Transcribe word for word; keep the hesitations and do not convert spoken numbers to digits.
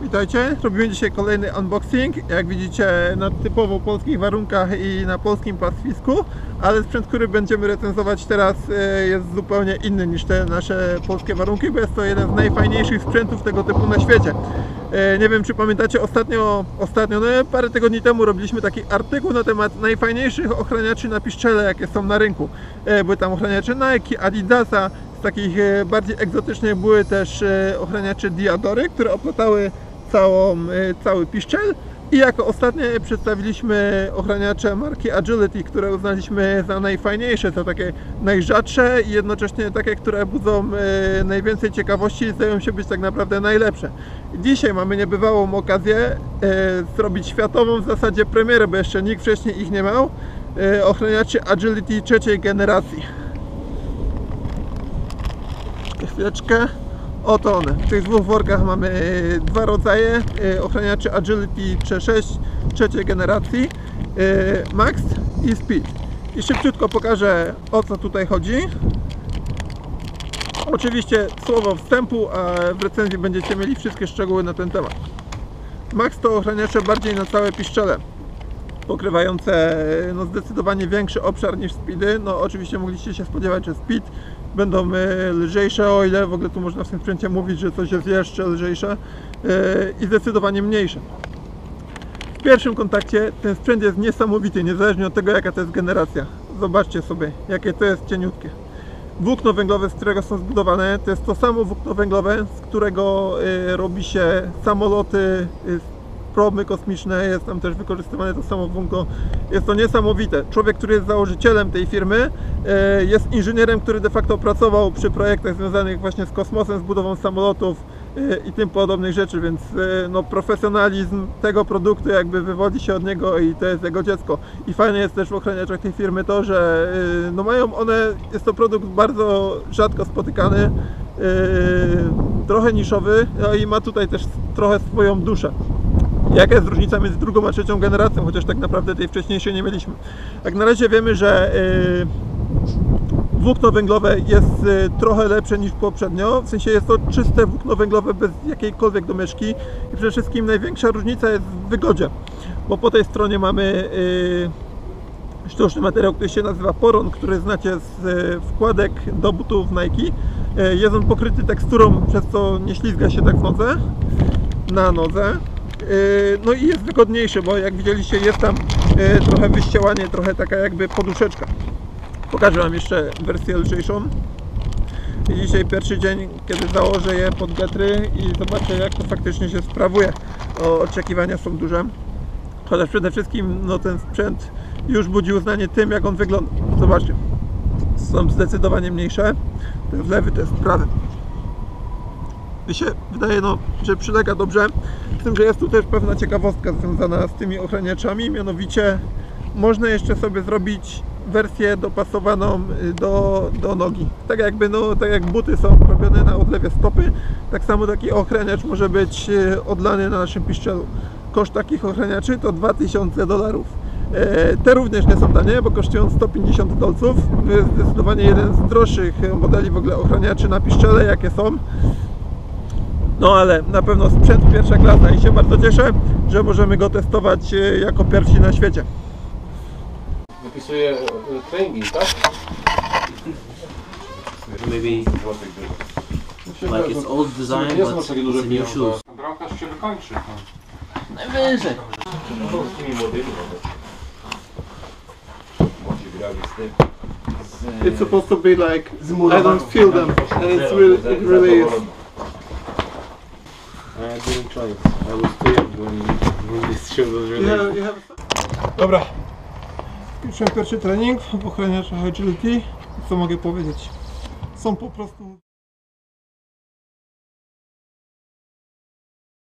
Witajcie, robimy dzisiaj kolejny unboxing, jak widzicie na typowo polskich warunkach i na polskim pastwisku, ale sprzęt, który będziemy recenzować teraz, jest zupełnie inny niż te nasze polskie warunki, bo jest to jeden z najfajniejszych sprzętów tego typu na świecie. Nie wiem, czy pamiętacie, ostatnio, ostatnio no parę tygodni temu robiliśmy taki artykuł na temat najfajniejszych ochraniaczy na piszczele, jakie są na rynku. Były tam ochraniacze Nike, Adidasa, z takich bardziej egzotycznych były też ochraniacze Diadory, które oplatały całą, cały piszczel. I jako ostatnie przedstawiliśmy ochraniacze marki Agility, które uznaliśmy za najfajniejsze, za takie najrzadsze i jednocześnie takie, które budzą najwięcej ciekawości i zdają się być tak naprawdę najlepsze. Dzisiaj mamy niebywałą okazję zrobić światową w zasadzie premierę, bo jeszcze nikt wcześniej ich nie miał, ochraniaczy Agility trzeciej generacji. Chwileczkę. Oto one. W tych dwóch workach mamy dwa rodzaje ochraniaczy Agility T sześć trzeciej generacji, Max i Speed. I szybciutko pokażę, o co tutaj chodzi. Oczywiście słowo wstępu, a w recenzji będziecie mieli wszystkie szczegóły na ten temat. Max to ochraniacze bardziej na całe piszczele, pokrywające no, zdecydowanie większy obszar niż Speedy. No oczywiście mogliście się spodziewać, że Speed będą lżejsze, o ile w ogóle tu można w tym sprzęcie mówić, że coś jest jeszcze lżejsze, i zdecydowanie mniejsze. W pierwszym kontakcie ten sprzęt jest niesamowity, niezależnie od tego, jaka to jest generacja. Zobaczcie sobie, jakie to jest cieniutkie. Włókno węglowe, z którego są zbudowane, to jest to samo włókno węglowe, z którego robi się samoloty, promy kosmiczne, jest tam też wykorzystywane to samo włókno. Jest to niesamowite. Człowiek, który jest założycielem tej firmy, jest inżynierem, który de facto pracował przy projektach związanych właśnie z kosmosem, z budową samolotów i tym podobnych rzeczy, więc no, profesjonalizm tego produktu jakby wywodzi się od niego i to jest jego dziecko. I fajne jest też w ochraniaczach tej firmy to, że no, mają one, jest to produkt bardzo rzadko spotykany, trochę niszowy, no i ma tutaj też trochę swoją duszę. Jaka jest różnica między drugą a trzecią generacją, chociaż tak naprawdę tej wcześniejszej nie mieliśmy. Jak na razie wiemy, że yy, włókno węglowe jest yy, trochę lepsze niż poprzednio, w sensie jest to czyste włókno węglowe bez jakiejkolwiek domieszki i przede wszystkim największa różnica jest w wygodzie, bo po tej stronie mamy yy, sztuczny materiał, który się nazywa Poron, który znacie z yy, wkładek do butów Nike. Yy, jest on pokryty teksturą, przez co nie ślizga się tak w nodze, na nodze. No i jest wygodniejszy, bo jak widzieliście, jest tam trochę wyścielanie, trochę taka jakby poduszeczka. Pokażę Wam jeszcze wersję lżejszą. I dzisiaj pierwszy dzień, kiedy założę je pod getry i zobaczę, jak to faktycznie się sprawuje. O, oczekiwania są duże. Chociaż przede wszystkim no, ten sprzęt już budzi uznanie tym, jak on wygląda. Zobaczcie, są zdecydowanie mniejsze. To jest lewy, to jest prawy. Mi się wydaje, no, że przylega dobrze, z tym, że jest tu też pewna ciekawostka związana z tymi ochraniaczami, mianowicie można jeszcze sobie zrobić wersję dopasowaną do, do nogi. Tak jakby, no, tak jak buty są robione na odlewie stopy, tak samo taki ochraniacz może być odlany na naszym piszczelu. Koszt takich ochraniaczy to dwa tysiące dolarów. Te również nie są tanie, bo kosztują sto pięćdziesiąt dolców. To jest zdecydowanie jeden z droższych modeli w ogóle ochraniaczy na piszczele, jakie są. No ale na pewno sprzęt pierwsza klasa i się bardzo cieszę, że możemy go testować jako pierwsi na świecie. Wypisuje treningi, tak? Maybe like it's old design, but it's a new shoes. Bramkarz się wykończy. Najwyżej. It's supposed to be like, I don't feel them, and it's really, it really is. I didn't try it. I was too young when, when this show was released. Yeah, have... Dobra, skończyłem pierwszy trening w ochraniaczach Agility. Co mogę powiedzieć? Są po prostu